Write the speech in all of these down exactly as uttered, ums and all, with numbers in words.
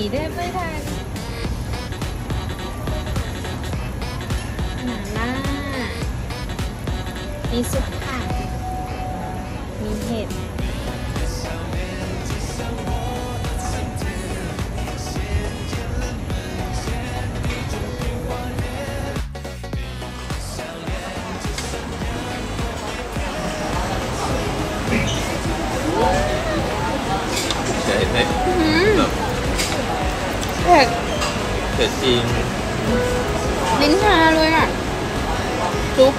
แทบไม่ทันหม่าล่ามีซุปผักมีเห็ดใช่ไหมเผ็ดเผ็ดจริงลิ้นชาเลยอ่ะซุป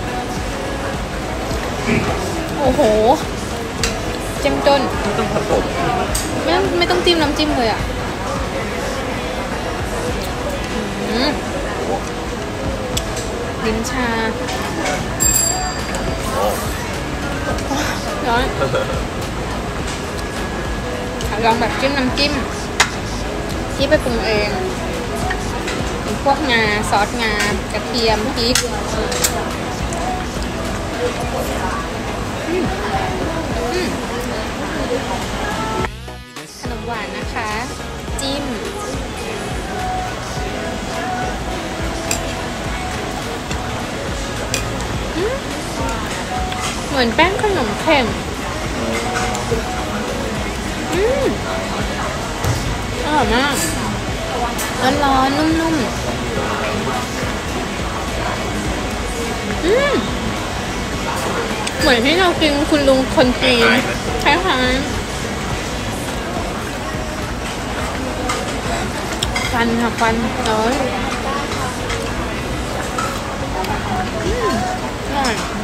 โอ้โหเจ้มจนไม่ต้องผสมไม่ต้องไม่ต้องจิ้มน้ำจิ้มเลยอ่ะลิ้นชาร้อนลองแบบจิ้มน้ำจิ้มที่ไปปรุงเองเป็นพวกงาซอสงากระเทียมพริกขนมหวานนะคะจิ้มเหมือนแป้งขนมแข็งอืมอร่อยมากร้อนๆนุ่มๆอืมเหมือนที่เรากินคุณลุงคนจีนคล้ายๆฟันค่ะฟันน้อยอืมอร่อย